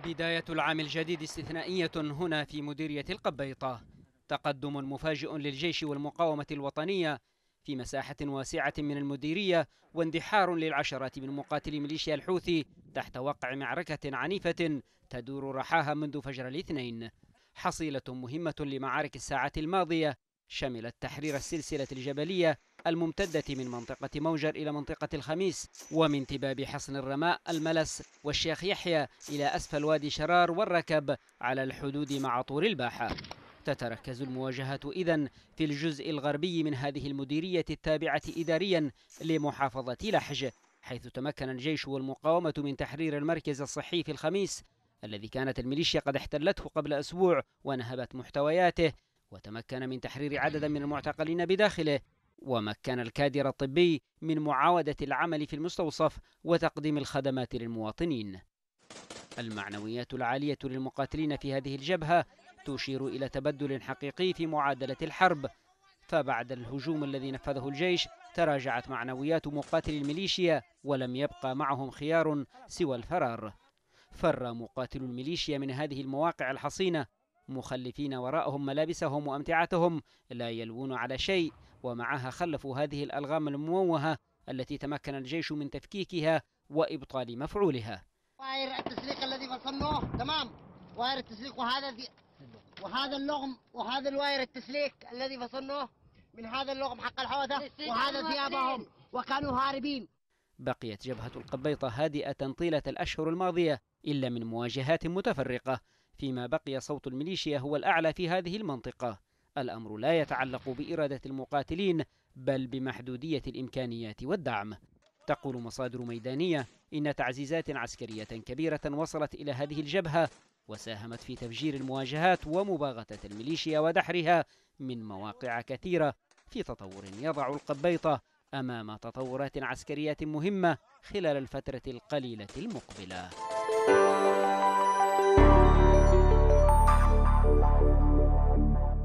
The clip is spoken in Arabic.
بداية العام الجديد استثنائية هنا في مديرية القبيطة. تقدم مفاجئ للجيش والمقاومة الوطنية في مساحة واسعة من المديرية، واندحار للعشرات من مقاتلي ميليشيا الحوثي تحت وقع معركة عنيفة تدور رحاها منذ فجر الاثنين. حصيلة مهمة لمعارك الساعات الماضية شملت تحرير السلسلة الجبلية الممتدة من منطقة موجر إلى منطقة الخميس، ومن تباب حصن الرماء الملس والشيخ يحيى إلى أسفل وادي شرار والركب على الحدود مع طور الباحة. تتركز المواجهات إذن في الجزء الغربي من هذه المديرية التابعة إداريا لمحافظة لحج، حيث تمكن الجيش والمقاومة من تحرير المركز الصحي في الخميس الذي كانت الميليشيا قد احتلته قبل أسبوع ونهبت محتوياته، وتمكن من تحرير عددا من المعتقلين بداخله، ومكن الكادر الطبي من معاودة العمل في المستوصف وتقديم الخدمات للمواطنين. المعنويات العالية للمقاتلين في هذه الجبهة تشير إلى تبدل حقيقي في معادلة الحرب، فبعد الهجوم الذي نفذه الجيش تراجعت معنويات مقاتلي الميليشيا ولم يبقى معهم خيار سوى الفرار. فر مقاتلو الميليشيا من هذه المواقع الحصينة مخلفين وراءهم ملابسهم وأمتعتهم لا يلوون على شيء، ومعها خلفوا هذه الألغام المموهة التي تمكن الجيش من تفكيكها وإبطال مفعولها. واير التسليق الذي فصلناه تمام، واير التسليق وهذا اللغم وهذا الواير التسليك الذي فصلناه من هذا اللغم حق الحوثة، وهذا ثيابهم وكانوا هاربين. بقيت جبهة القبيطة هادئة طيلة الأشهر الماضية إلا من مواجهات متفرقة، فيما بقي صوت الميليشيا هو الأعلى في هذه المنطقة. الأمر لا يتعلق بإرادة المقاتلين بل بمحدودية الإمكانيات والدعم. تقول مصادر ميدانية إن تعزيزات عسكرية كبيرة وصلت إلى هذه الجبهة وساهمت في تفجير المواجهات ومباغتة الميليشيا ودحرها من مواقع كثيرة، في تطور يضع القبيطة أمام تطورات عسكرية مهمة خلال الفترة القليلة المقبلة.